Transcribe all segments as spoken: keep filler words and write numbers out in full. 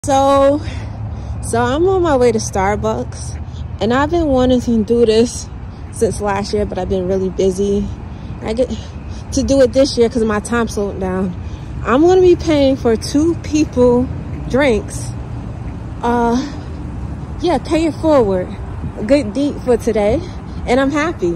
So, so I'm on my way to Starbucks, and I've been wanting to do this since last year, but I've been really busy. I get to do it this year because my time slowed down. I'm going to be paying for two people drinks. Uh, yeah, pay it forward. A good deed for today, and I'm happy.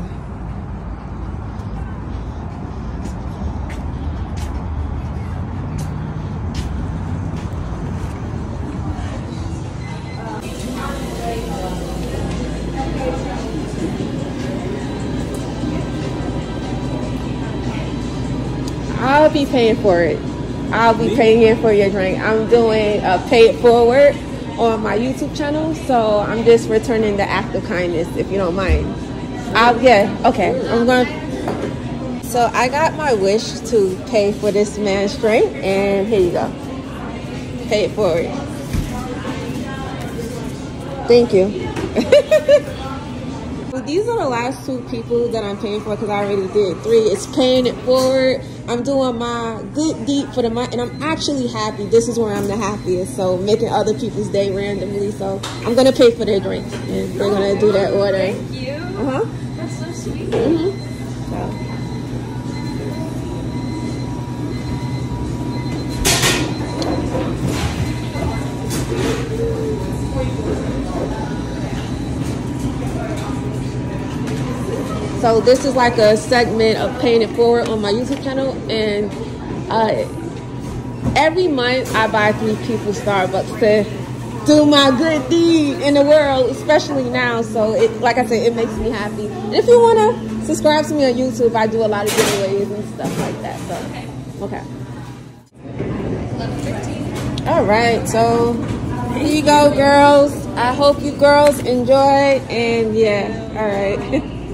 I'll be paying for it. I'll be paying it for your drink. I'm doing a pay it forward on my YouTube channel, so I'm just returning the act of kindness, if you don't mind. I'll, yeah, okay. I'm going. So I got my wish to pay for this man's drink, and here you go. Pay it forward. Thank you. These are the last two people that I'm paying for because I already did three. It's paying it forward. I'm doing my good deed for the month, and I'm actually happy. This is where I'm the happiest. So making other people's day randomly. So I'm gonna pay for their drinks, and they're gonna do that order. Thank you. Uh huh. That's so sweet. Mm-hmm. So. So this is like a segment of paying it forward on my YouTube channel, and uh, every month I buy three people Starbucks to do my good deed in the world, especially now. So it, like I said, it makes me happy. And if you want to subscribe to me on YouTube, I do a lot of giveaways and stuff like that. So, okay. All right, so here you go, girls. I hope you girls enjoy, and yeah, all right.